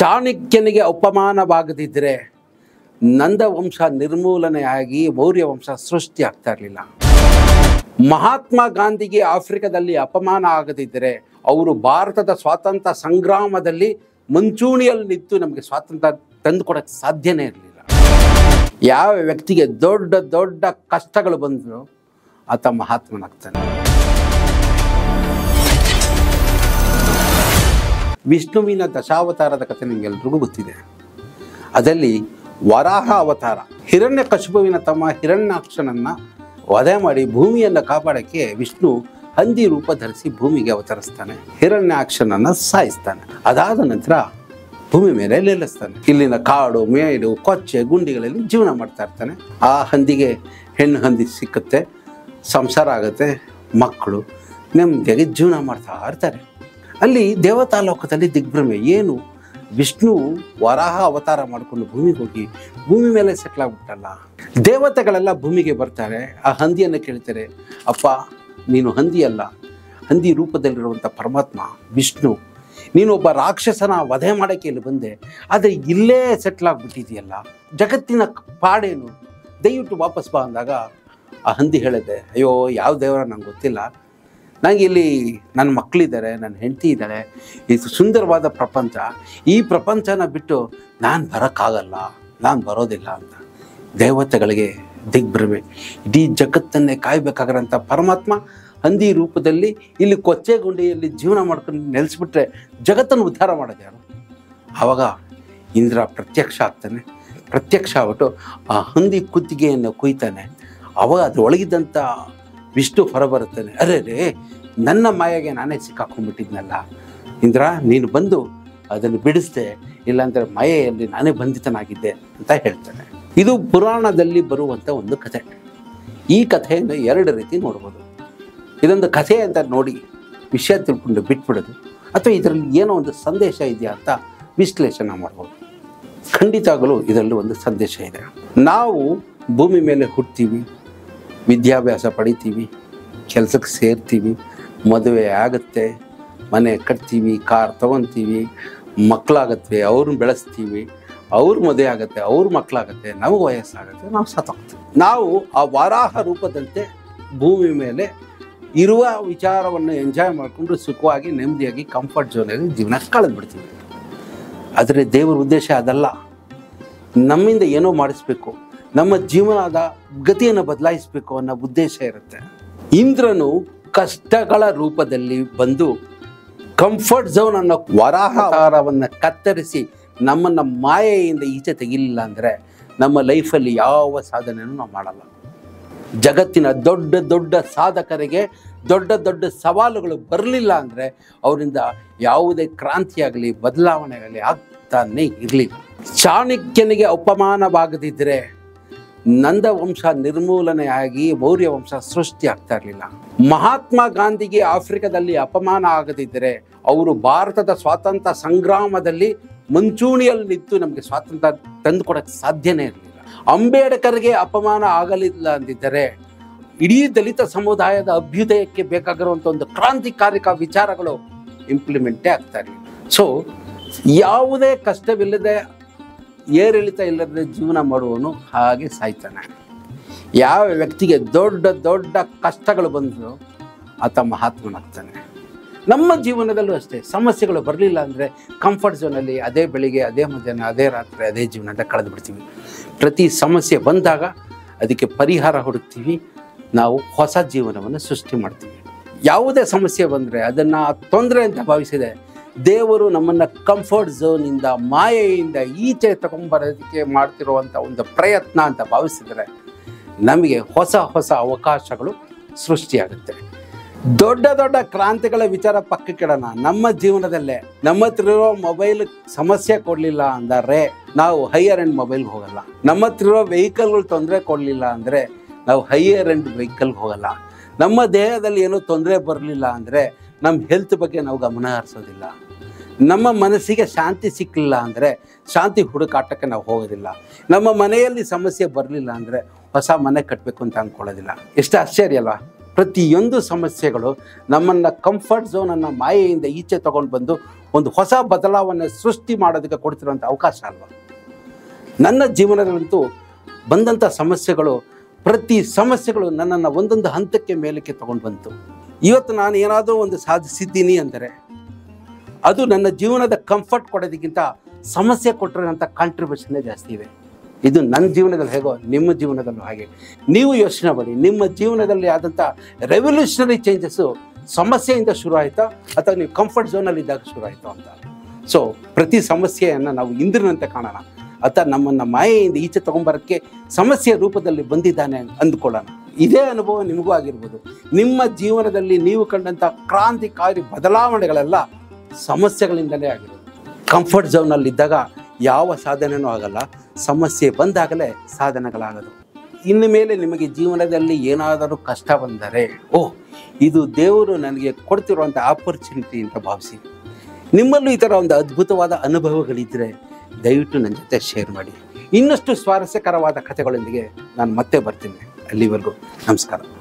ಚಾಣಕ್ಯನಿಗೆ ಅಪಮಾನವಾಗದಿದ್ದರೆ ನಂದ ವಂಶ ನಿರ್ಮೂಲನೆಯಾಗಿ ಮೌರ್ಯ ವಂಶ ಸೃಷ್ಟಿ ಆಗ್ತಾ ಇರಲಿಲ್ಲ. ಮಹಾತ್ಮ ಗಾಂಧಿಗೆ ಆಫ್ರಿಕಾದಲ್ಲಿ ಅಪಮಾನ ಆಗದಿದ್ದರೆ ಅವರು ಭಾರತದ ಸ್ವಾತಂತ್ರ್ಯ ಸಂಗ್ರಾಮದಲ್ಲಿ ಮುಂಚೂಣಿಯಲ್ಲಿ ನಿಂತು ನಮಗೆ ಸ್ವಾತಂತ್ರ್ಯ ತಂದುಕೊಡಕ್ಕೆ ಸಾಧ್ಯನೇ ಇರಲಿಲ್ಲ. ಯಾವ ವ್ಯಕ್ತಿಗೆ ದೊಡ್ಡ ದೊಡ್ಡ ಕಷ್ಟಗಳು ಬಂದರೂ ಆತ ಮಹಾತ್ಮನಾಗ್ತಾನೆ. ವಿಷ್ಣುವಿನ ದಶಾವತಾರದ ಕಥೆ ನಿಮಗೆಲ್ರಿಗೂ ಗೊತ್ತಿದೆ. ಅದರಲ್ಲಿ ವರಾಹ ಅವತಾರ ಹಿರಣ್ಯಕಶಿಪುವಿನ ತಮ್ಮ ಹಿರಣ್ಯಾಕ್ಷನನ್ನು ವಧೆ ಮಾಡಿ ಭೂಮಿಯನ್ನು ಕಾಪಾಡೋಕ್ಕೆ ವಿಷ್ಣು ಹಂದಿ ರೂಪ ಧರಿಸಿ ಭೂಮಿಗೆ ಅವತರಿಸ್ತಾನೆ. ಹಿರಣ್ಯಾಕ್ಷನನ್ನು ಸಾಯಿಸ್ತಾನೆ. ಅದಾದ ನಂತರ ಭೂಮಿ ಮೇಲೆ ನಿಲ್ಲಿಸ್ತಾನೆ. ಇಲ್ಲಿನ ಕಾಡು ಮೇಡು ಕೊಚ್ಚೆ ಗುಂಡಿಗಳಲ್ಲಿ ಜೀವನ ಮಾಡ್ತಾ ಇರ್ತಾನೆ. ಆ ಹಂದಿಗೆ ಹೆಣ್ಣು ಹಂದಿ ಸಿಕ್ಕುತ್ತೆ, ಸಂಸಾರ ಆಗುತ್ತೆ, ಮಕ್ಕಳು ನೆಮ್ಮದಿಯಾಗಿ ಜೀವನ ಮಾಡ್ತಾ ಇರ್ತಾರೆ. ಅಲ್ಲಿ ದೇವತಾ ಲೋಕದಲ್ಲಿ ದಿಗ್ಭ್ರಮೆ. ಏನು ವಿಷ್ಣು ವರಾಹ ಅವತಾರ ಮಾಡಿಕೊಂಡು ಭೂಮಿಗೆ ಹೋಗಿ ಭೂಮಿ ಮೇಲೆ ಸೆಟ್ಲ್ ಆಗ್ಬಿಟ್ಟಲ್ಲ. ದೇವತೆಗಳೆಲ್ಲ ಭೂಮಿಗೆ ಬರ್ತಾರೆ. ಆ ಹಂದಿಯನ್ನು ಕೇಳ್ತಾರೆ, ಅಪ್ಪ ನೀನು ಹಂದಿ ಅಲ್ಲ, ಹಂದಿ ರೂಪದಲ್ಲಿರುವಂಥ ಪರಮಾತ್ಮ ವಿಷ್ಣು, ನೀನೊಬ್ಬ ರಾಕ್ಷಸನ ವಧೆ ಮಾಡೋಕ್ಕೆ ಇಲ್ಲಿ ಬಂದೆ, ಆದರೆ ಇಲ್ಲೇ ಸೆಟ್ಲ್ ಆಗಿಬಿಟ್ಟಿದೆಯಲ್ಲ, ಜಗತ್ತಿನ ಪಾಡೇನು, ದಯವಿಟ್ಟು ವಾಪಸ್ ಬಾ ಅಂದಾಗ ಆ ಹಂದಿ ಹೇಳಿದೆ, ಅಯ್ಯೋ ಯಾವ ದೇವರ ನಂಗೆ ಗೊತ್ತಿಲ್ಲ, ನನಗೆ ಇಲ್ಲಿ ನನ್ನ ಮಕ್ಕಳಿದ್ದಾರೆ, ನನ್ನ ಹೆಂಡತಿ ಇದ್ದಾಳೆ, ಇದು ಸುಂದರವಾದ ಪ್ರಪಂಚ, ಈ ಪ್ರಪಂಚನ ಬಿಟ್ಟು ನಾನು ಬರೋಕ್ಕಾಗಲ್ಲ, ನಾನು ಬರೋದಿಲ್ಲ ಅಂತ. ದೇವತೆಗಳಿಗೆ ದಿಗ್ಭ್ರಮೆ. ಇಡೀ ಜಗತ್ತನ್ನೇ ಕಾಯಬೇಕಾಗಿರೋಂಥ ಪರಮಾತ್ಮ ಹಂದಿ ರೂಪದಲ್ಲಿ ಇಲ್ಲಿ ಕೊಚ್ಚೆ ಗುಂಡಿಯಲ್ಲಿ ಜೀವನ ಮಾಡ್ಕೊಂಡು ನೆಲೆಸ್ಬಿಟ್ರೆ ಜಗತ್ತನ್ನು ಉದ್ಧಾರ ಮಾಡೋದು ಯಾರು? ಆವಾಗ ಇಂದ್ರ ಪ್ರತ್ಯಕ್ಷ ಆಗ್ತಾನೆ. ಪ್ರತ್ಯಕ್ಷ ಆಗ್ಬಿಟ್ಟು ಆ ಹಂದಿ ಕುತ್ತಿಗೆಯನ್ನು ಕುಯ್ತಾನೆ. ಆವಾಗ ಅದರೊಳಗಿದ್ದಂಥ ವಿಷ್ಣು ಹೊರಬರುತ್ತಾನೆ. ಅರೆ ರೇ, ನನ್ನ ಮಾಯೆಗೆ ನಾನೇ ಸಿಕ್ಕಾಕೊಂಡ್ಬಿಟ್ಟಿದ್ನಲ್ಲ ಇಂದ್ರ, ನೀನು ಬಂದು ಅದನ್ನು ಬಿಡಿಸ್ದೆ, ಇಲ್ಲಾಂದರೆ ಮಾಯೆಯಲ್ಲಿ ನಾನೇ ಬಂಧಿತನಾಗಿದ್ದೆ ಅಂತ ಹೇಳ್ತಾನೆ. ಇದು ಪುರಾಣದಲ್ಲಿ ಬರುವಂಥ ಒಂದು ಕಥೆ. ಈ ಕಥೆಯನ್ನು ಎರಡು ರೀತಿ ನೋಡ್ಬೋದು. ಇದೊಂದು ಕಥೆ ಅಂತ ನೋಡಿ ವಿಷಯ ತಿಳ್ಕೊಂಡು ಬಿಟ್ಬಿಡೋದು, ಅಥವಾ ಇದರಲ್ಲಿ ಏನೋ ಒಂದು ಸಂದೇಶ ಇದೆಯಾ ಅಂತ ವಿಶ್ಲೇಷಣೆ ಮಾಡ್ಬೋದು. ಖಂಡಿತವಾಗಲೂ ಇದರಲ್ಲಿ ಒಂದು ಸಂದೇಶ ಇದೆ. ನಾವು ಭೂಮಿ ಮೇಲೆ ಹುಡ್ತೀವಿ, ವಿದ್ಯಾಭ್ಯಾಸ ಪಡಿತೀವಿ, ಕೆಲಸಕ್ಕೆ ಸೇರ್ತೀವಿ, ಮದುವೆ ಆಗುತ್ತೆ, ಮನೆ ಕಟ್ತೀವಿ, ಕಾರ್ ತೊಗೊತೀವಿ, ಮಕ್ಕಳಾಗತ್ವೆ, ಅವ್ರನ್ನ ಬೆಳೆಸ್ತೀವಿ, ಅವ್ರ ಮದುವೆ ಆಗುತ್ತೆ, ಅವ್ರ ಮಕ್ಕಳಾಗತ್ತೆ, ನಮಗೆ ವಯಸ್ಸಾಗುತ್ತೆ, ನಾವು ಸತ್ತೋಗ್ತೀವಿ. ನಾವು ಆ ವರಾಹ ರೂಪದಂತೆ ಭೂಮಿ ಮೇಲೆ ಇರುವ ವಿಚಾರವನ್ನು ಎಂಜಾಯ್ ಮಾಡಿಕೊಂಡು ಸುಖವಾಗಿ ನೆಮ್ಮದಿಯಾಗಿ ಕಂಫರ್ಟ್ ಝೋನಲ್ಲಿ ಜೀವನ ಕಳೆದ್ಬಿಡ್ತೀವಿ. ಆದರೆ ದೇವರ ಉದ್ದೇಶ ಅದಲ್ಲ. ನಮ್ಮಿಂದ ಏನೋ ಮಾಡಿಸ್ಬೇಕು, ನಮ್ಮ ಜೀವನದ ಗತಿಯನ್ನು ಬದಲಾಯಿಸಬೇಕು ಅನ್ನೋ ಉದ್ದೇಶ ಇರುತ್ತೆ. ಇಂದ್ರನು ಕಷ್ಟಗಳ ರೂಪದಲ್ಲಿ ಬಂದು ಕಂಫರ್ಟ್ ಝೋನ್ ಅನ್ನೋ ವರಾಹವನ್ನು ಕತ್ತರಿಸಿ ನಮ್ಮನ್ನು ಮಾಯೆಯಿಂದ ಈಚೆ ತೆಗಿಲಿಲ್ಲ ಅಂದರೆ ನಮ್ಮ ಲೈಫಲ್ಲಿ ಯಾವ ಸಾಧನೆಯೂ ನಾವು ಮಾಡಲ್ಲ. ಜಗತ್ತಿನ ದೊಡ್ಡ ದೊಡ್ಡ ಸಾಧಕರಿಗೆ ದೊಡ್ಡ ದೊಡ್ಡ ಸವಾಲುಗಳು ಬರಲಿಲ್ಲ ಅಂದರೆ ಅವರಿಂದ ಯಾವುದೇ ಕ್ರಾಂತಿಯಾಗಲಿ ಬದಲಾವಣೆ ಆಗಲಿ ಆಗ್ತಾನೇ ಇರಲಿಲ್ಲ. ಚಾಣಕ್ಯನಿಗೆ ಅಪಮಾನವಾಗದಿದ್ದರೆ ನಂದ ವಂಶ ನಿರ್ಮೂಲನೆಯಾಗಿ ಮೌರ್ಯ ವಂಶ ಸೃಷ್ಟಿ ಆಗ್ತಾ ಇರಲಿಲ್ಲ. ಮಹಾತ್ಮ ಗಾಂಧಿಗೆ ಆಫ್ರಿಕಾದಲ್ಲಿ ಅಪಮಾನ ಆಗದಿದ್ದರೆ ಅವರು ಭಾರತದ ಸ್ವಾತಂತ್ರ್ಯ ಸಂಗ್ರಾಮದಲ್ಲಿ ಮುಂಚೂಣಿಯಲ್ಲಿ ನಿಂತು ನಮಗೆ ಸ್ವಾತಂತ್ರ್ಯ ತಂದುಕೊಡಕ್ಕೆ ಸಾಧ್ಯನೇ ಇರಲಿಲ್ಲ. ಅಂಬೇಡ್ಕರ್ಗೆ ಅಪಮಾನ ಆಗಲಿಲ್ಲ ಅಂದಿದ್ದರೆ ಇಡೀ ದಲಿತ ಸಮುದಾಯದ ಅಭ್ಯುದಯಕ್ಕೆ ಬೇಕಾಗಿರುವಂಥ ಒಂದು ಕ್ರಾಂತಿಕಾರಿಕ ವಿಚಾರಗಳು ಇಂಪ್ಲಿಮೆಂಟೇ ಆಗ್ತಾ ಇರಲಿಲ್ಲ. ಸೊ ಯಾವುದೇ ಕಷ್ಟವಿಲ್ಲದೆ ಏರಿಳಿತ ಇಲ್ಲದೆ ಜೀವನ ಮಾಡುವವನು ಹಾಗೆ ಸಾಯ್ತಾನೆ. ಯಾವ ವ್ಯಕ್ತಿಗೆ ದೊಡ್ಡ ದೊಡ್ಡ ಕಷ್ಟಗಳು ಬಂದರೂ ಆತ ಮಹಾತ್ಮನಾಗ್ತಾನೆ. ನಮ್ಮ ಜೀವನದಲ್ಲೂ ಅಷ್ಟೇ ಸಮಸ್ಯೆಗಳು ಬರಲಿಲ್ಲ ಅಂದರೆ ಕಂಫರ್ಟ್ ಝೋನಲ್ಲಿ ಅದೇ ಬೆಳಿಗ್ಗೆ, ಅದೇ ಮಧ್ಯಾಹ್ನ, ಅದೇ ರಾತ್ರಿ, ಅದೇ ಜೀವನದ ಕಳೆದು ಬಿಡ್ತೀವಿ. ಪ್ರತಿ ಸಮಸ್ಯೆ ಬಂದಾಗ ಅದಕ್ಕೆ ಪರಿಹಾರ ಹುಡುಕ್ತೀವಿ, ನಾವು ಹೊಸ ಜೀವನವನ್ನು ಸೃಷ್ಟಿ ಮಾಡ್ತೀವಿ. ಯಾವುದೇ ಸಮಸ್ಯೆ ಬಂದರೆ ಅದನ್ನು ತೊಂದರೆ ಅಂತ ಭಾವಿಸಿದೆ ದೇವರು ನಮ್ಮನ್ನು ಕಂಫರ್ಟ್ ಝೋನಿಂದ ಮಾಯೆಯಿಂದ ಈಚೆ ತಗೊಂಬರೋದಕ್ಕೆ ಮಾಡ್ತಿರುವಂಥ ಒಂದು ಪ್ರಯತ್ನ ಅಂತ ಭಾವಿಸಿದರೆ ನಮಗೆ ಹೊಸ ಹೊಸ ಅವಕಾಶಗಳು ಸೃಷ್ಟಿಯಾಗುತ್ತೆ. ದೊಡ್ಡ ದೊಡ್ಡ ಕ್ರಾಂತಿಗಳ ವಿಚಾರ ಪಕ್ಕಕ್ಕಿಡೋಣ. ನಮ್ಮ ಜೀವನದಲ್ಲೇ ನಮ್ಮ ಹತ್ರ ಇರೋ ಮೊಬೈಲ್ ಸಮಸ್ಯೆ ಕೊಡಲಿಲ್ಲ ಅಂದರೆ ನಾವು ಹೈಯರ್ ಎಂಡ್ ಮೊಬೈಲ್ಗೆ ಹೋಗಲ್ಲ. ನಮ್ಮ ಹತ್ರ ಇರೋ ವೆಹಿಕಲ್ಗಳು ತೊಂದರೆ ಕೊಡಲಿಲ್ಲ ಅಂದರೆ ನಾವು ಹೈಯರ್ ಎಂಡ್ ವೆಹಿಕಲ್ಗೆ ಹೋಗಲ್ಲ. ನಮ್ಮ ದೇಹದಲ್ಲಿ ಏನೋ ತೊಂದರೆ ಬರಲಿಲ್ಲ ಅಂದರೆ ನಮ್ಮ ಹೆಲ್ತ್ ಬಗ್ಗೆ ನಾವು ಗಮನ ಹರಿಸೋದಿಲ್ಲ. ನಮ್ಮ ಮನಸ್ಸಿಗೆ ಶಾಂತಿ ಸಿಕ್ಕಲಿಲ್ಲ ಅಂದರೆ ಶಾಂತಿ ಹುಡುಕಾಟಕ್ಕೆ ನಾವು ಹೋಗೋದಿಲ್ಲ. ನಮ್ಮ ಮನೆಯಲ್ಲಿ ಸಮಸ್ಯೆ ಬರಲಿಲ್ಲ ಅಂದರೆ ಹೊಸ ಮನೆ ಕಟ್ಟಬೇಕು ಅಂತ ಅಂದ್ಕೊಳ್ಳೋದಿಲ್ಲ. ಎಷ್ಟು ಆಶ್ಚರ್ಯ ಅಲ್ವಾ? ಪ್ರತಿಯೊಂದು ಸಮಸ್ಯೆಗಳು ನಮ್ಮನ್ನು ಕಂಫರ್ಟ್ ಝೋನನ್ನು ಮಾಯೆಯಿಂದ ಈಚೆ ತಗೊಂಡು ಬಂದು ಒಂದು ಹೊಸ ಬದಲಾವಣೆ ಸೃಷ್ಟಿ ಮಾಡೋದಕ್ಕೆ ಕೊಡ್ತಿರೋಂಥ ಅವಕಾಶ ಅಲ್ವ. ನನ್ನ ಜೀವನದಲ್ಲಂತೂ ಬಂದಂಥ ಸಮಸ್ಯೆಗಳು, ಪ್ರತಿ ಸಮಸ್ಯೆಗಳು ನನ್ನನ್ನು ಒಂದೊಂದು ಹಂತಕ್ಕೆ ಮೇಲಕ್ಕೆ ತಗೊಂಡು ಬಂತು. ಇವತ್ತು ನಾನು ಏನಾದರೂ ಒಂದು ಸಾಧಿಸಿದ್ದೀನಿ ಅಂದರೆ ಅದು ನನ್ನ ಜೀವನದ ಕಂಫರ್ಟ್ ಕೊಡೋದಕ್ಕಿಂತ ಸಮಸ್ಯೆ ಕೊಟ್ಟಿರೋಂಥ ಕಾಂಟ್ರಿಬ್ಯೂಷನ್ನೇ ಜಾಸ್ತಿ ಇದೆ. ಇದು ನನ್ನ ಜೀವನದಲ್ಲಿ ಹೇಗೋ ನಿಮ್ಮ ಜೀವನದಲ್ಲೂ ಹಾಗೆ. ನೀವು ಯೋಚನೆ ಮಾಡಿ, ನಿಮ್ಮ ಜೀವನದಲ್ಲಿ ಆದಂಥ ರೆವಲ್ಯೂಷನರಿ ಚೇಂಜಸ್ಸು ಸಮಸ್ಯೆಯಿಂದ ಶುರು ಆಯಿತಾ ಅಥವಾ ನೀವು ಕಂಫರ್ಟ್ ಝೋನಲ್ಲಿ ಇದ್ದಾಗ ಶುರು ಆಯಿತು ಅಂತ. ಸೊ ಪ್ರತಿ ಸಮಸ್ಯೆಯನ್ನು ನಾವು ಇಂದ್ರನಂತೆ ಕಾಣೋಣ, ಅಥವಾ ನಮ್ಮನ್ನು ಮಾಯೆಯಿಂದ ಈಚೆ ತೊಗೊಂಬರೋಕ್ಕೆ ಸಮಸ್ಯೆಯ ರೂಪದಲ್ಲಿ ಬಂದಿದ್ದಾನೆ ಅಂದ್ಕೊಳ್ಳೋಣ. ಇದೇ ಅನುಭವ ನಿಮಗೂ ಆಗಿರ್ಬೋದು. ನಿಮ್ಮ ಜೀವನದಲ್ಲಿ ನೀವು ಕಂಡಂಥ ಕ್ರಾಂತಿಕಾರಿ ಬದಲಾವಣೆಗಳೆಲ್ಲ ಸಮಸ್ಯೆಗಳಿಂದಲೇ ಆಗಿರೋದು. ಕಂಫರ್ಟ್ ಝೋನಲ್ಲಿದ್ದಾಗ ಯಾವ ಸಾಧನೆಯೂ ಆಗಲ್ಲ, ಸಮಸ್ಯೆ ಬಂದಾಗಲೇ ಸಾಧನೆಗಳಾಗೋದು. ಇನ್ನು ಮೇಲೆ ನಿಮಗೆ ಜೀವನದಲ್ಲಿ ಏನಾದರೂ ಕಷ್ಟ ಬಂದರೆ, ಇದು ದೇವರು ನನಗೆ ಕೊಡ್ತಿರುವಂಥ ಆಪರ್ಚುನಿಟಿ ಅಂತ ಭಾವಿಸಿ. ನಿಮ್ಮಲ್ಲೂ ಈ ಥರ ಒಂದು ಅದ್ಭುತವಾದ ಅನುಭವಗಳಿದ್ದರೆ ದಯವಿಟ್ಟು ನನ್ನ ಜೊತೆ ಶೇರ್ ಮಾಡಿ. ಇನ್ನಷ್ಟು ಸ್ವಾರಸ್ಯಕರವಾದ ಕಥೆಗಳೊಂದಿಗೆ ನಾನು ಮತ್ತೆ ಬರ್ತೀನಿ. ಅಲ್ಲಿವರೆಗೂ ನಮಸ್ಕಾರ.